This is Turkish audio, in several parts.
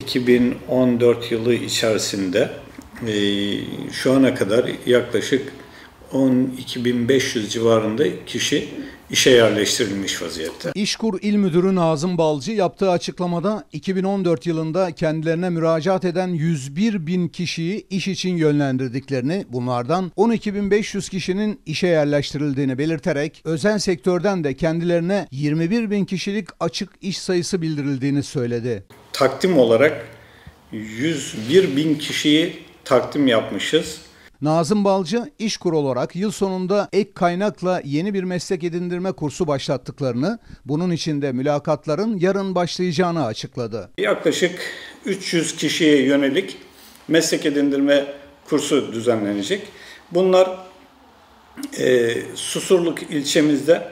2014 yılı içerisinde şu ana kadar yaklaşık 12.500 civarında kişi işe yerleştirilmiş vaziyette. İşkur İl Müdürü Nazım Balcı yaptığı açıklamada 2014 yılında kendilerine müracaat eden 101.000 kişiyi iş için yönlendirdiklerini, bunlardan 12.500 kişinin işe yerleştirildiğini belirterek özel sektörden de kendilerine 21.000 kişilik açık iş sayısı bildirildiğini söyledi. Takdim olarak 101.000 kişiyi takdim yapmışız. Nazım Balcı, İşkur olarak yıl sonunda ek kaynakla yeni bir meslek edindirme kursu başlattıklarını, bunun için de mülakatların yarın başlayacağını açıkladı. Yaklaşık 300 kişiye yönelik meslek edindirme kursu düzenlenecek. Bunlar Susurluk ilçemizde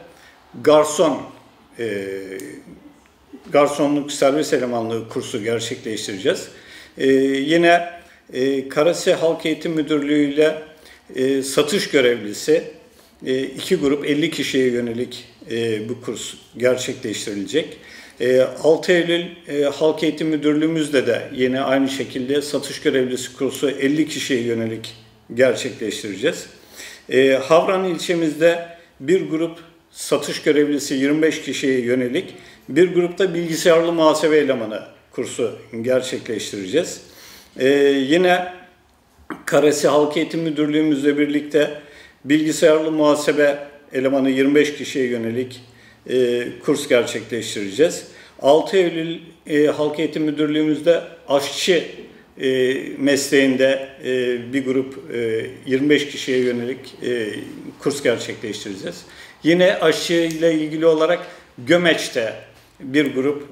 garsonluk servis elemanlığı kursu gerçekleştireceğiz. Yine Karasi Halk Eğitim Müdürlüğü ile satış görevlisi 2 grup 50 kişiye yönelik bu kurs gerçekleştirilecek. 6 Eylül Halk Eğitim Müdürlüğümüzde de yine aynı şekilde satış görevlisi kursu 50 kişiye yönelik gerçekleştireceğiz. Havran ilçemizde bir grup satış görevlisi 25 kişiye yönelik, bir grupta bilgisayarlı muhasebe elemanı kursu gerçekleştireceğiz. Yine Karasi Halk Eğitim Müdürlüğümüzle birlikte bilgisayarlı muhasebe elemanı 25 kişiye yönelik kurs gerçekleştireceğiz. 6 Eylül Halk Eğitim Müdürlüğümüzde aşçı mesleğinde bir grup 25 kişiye yönelik kurs gerçekleştireceğiz. Yine aşçı ile ilgili olarak Gömeç'te bir grup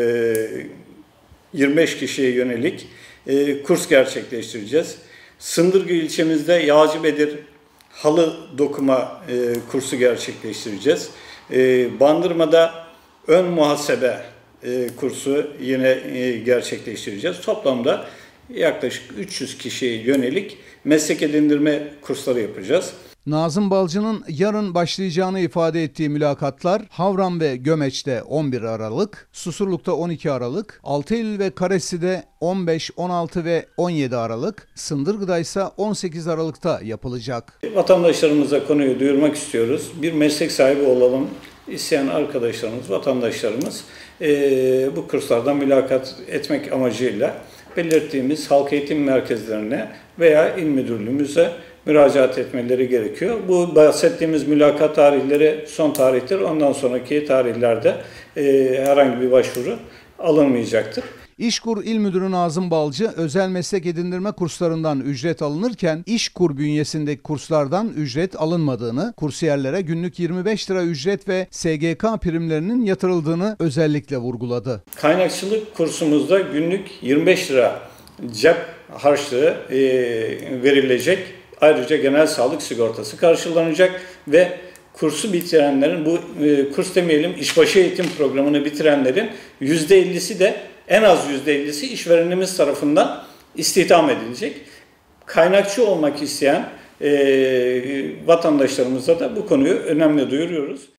25 kişiye yönelik kurs gerçekleştireceğiz. Sındırgı ilçemizde Yağcıbedir halı dokuma kursu gerçekleştireceğiz. Bandırma'da ön muhasebe kursu yine gerçekleştireceğiz. Toplamda yaklaşık 300 kişiye yönelik meslek edindirme kursları yapacağız. Nazım Balcı'nın yarın başlayacağını ifade ettiği mülakatlar Havran ve Gömeç'te 11 Aralık, Susurluk'ta 12 Aralık, 6 Eylül ve Karesi'de 15, 16 ve 17 Aralık, Sındırgı'da ise 18 Aralık'ta yapılacak. Vatandaşlarımıza konuyu duyurmak istiyoruz. Bir meslek sahibi olalım isteyen arkadaşlarımız, vatandaşlarımız bu kurslardan mülakat etmek amacıyla belirttiğimiz halk eğitim merkezlerine veya il müdürlüğümüze müracaat etmeleri gerekiyor. Bu bahsettiğimiz mülakat tarihleri son tarihtir. Ondan sonraki tarihlerde herhangi bir başvuru alınmayacaktır. İşkur İl Müdürü Nazım Balcı, özel meslek edindirme kurslarından ücret alınırken İşkur bünyesindeki kurslardan ücret alınmadığını, kursiyerlere günlük 25 lira ücret ve SGK primlerinin yatırıldığını özellikle vurguladı. Kaynakçılık kursumuzda günlük 25 lira cep harçlığı verilecek. Ayrıca genel sağlık sigortası karşılanacak ve kursu bitirenlerin, bu kurs demeyelim, işbaşı eğitim programını bitirenlerin %50'si de, en az %50'si işverenimiz tarafından istihdam edilecek. Kaynakçı olmak isteyen vatandaşlarımıza da bu konuyu önemli duyuruyoruz.